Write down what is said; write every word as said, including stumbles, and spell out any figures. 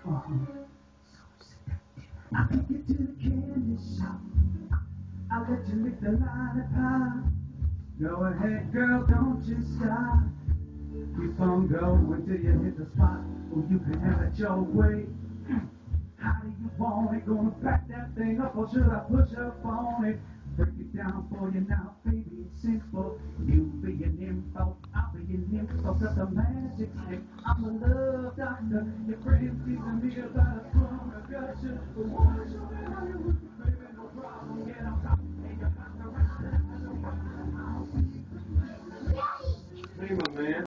I take you to the candy shop. I'll let you lick the lollipop. Go ahead, girl, don't you stop. Keep on going till you hit the spot. Oh, you can have it your way. How do you want it? Gonna back that thing up, or should I push up on it? Break it down for you now, baby, it's simple. You be an info, I'll be an info. Got the magic stick, I'm a love doctor. Your friends teasing me